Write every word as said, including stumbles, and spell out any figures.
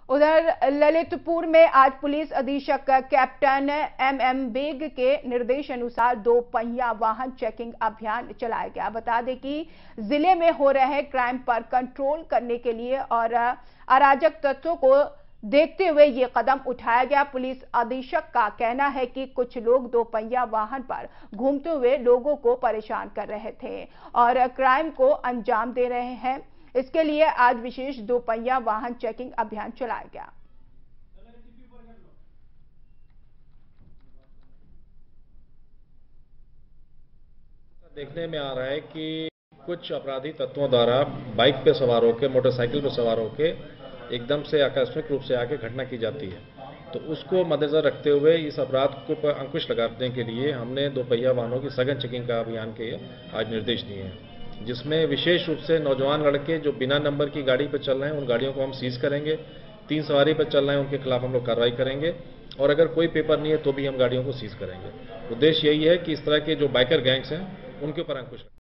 उधर ललितपुर में आज पुलिस अधीक्षक कैप्टन एम एम बेग के निर्देश अनुसार दो पहिया वाहन चेकिंग अभियान चलाया गया। बता दें कि जिले में हो रहे क्राइम पर कंट्रोल करने के लिए और अराजक तत्वों को देखते हुए ये कदम उठाया गया। पुलिस अधीक्षक का कहना है कि कुछ लोग दो पहिया वाहन पर घूमते हुए लोगों को परेशान कर रहे थे और क्राइम को अंजाम दे रहे हैं। इसके लिए आज विशेष दो पहिया वाहन चेकिंग अभियान चलाया गया। देखने में आ रहा है कि कुछ अपराधी तत्वों द्वारा बाइक पे सवार होकर, मोटरसाइकिल पे सवार होकर एकदम से आकस्मिक रूप से आके घटना की जाती है। तो उसको मद्देनजर रखते हुए इस अपराध को पर अंकुश लगाने के लिए हमने दो पहिया वाहनों की सघन चेकिंग का अभियान के आज निर्देश दिए हैं, जिसमें विशेष रूप से नौजवान लड़के जो बिना नंबर की गाड़ी पर चल रहे हैं उन गाड़ियों को हम सीज करेंगे। तीन सवारी पर चल रहे हैं उनके खिलाफ हम लोग कार्रवाई करेंगे और अगर कोई पेपर नहीं है तो भी हम गाड़ियों को सीज करेंगे। उद्देश्य यही है कि इस तरह के जो बाइकर गैंग्स हैं उनके ऊपर अंकुश